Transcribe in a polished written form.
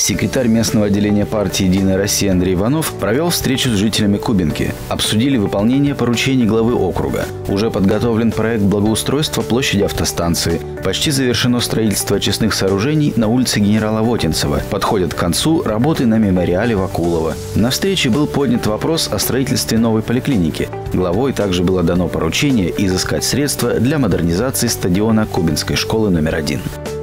Секретарь местного отделения партии «Единая Россия» Андрей Иванов провел встречу с жителями Кубинки. Обсудили выполнение поручений главы округа. Уже подготовлен проект благоустройства площади автостанции. Почти завершено строительство очистных сооружений на улице генерала Вотинцева. Подходят к концу работы на мемориале Вакулова. На встрече был поднят вопрос о строительстве новой поликлиники. Главой также было дано поручение изыскать средства для модернизации стадиона Кубинской школы номер 1.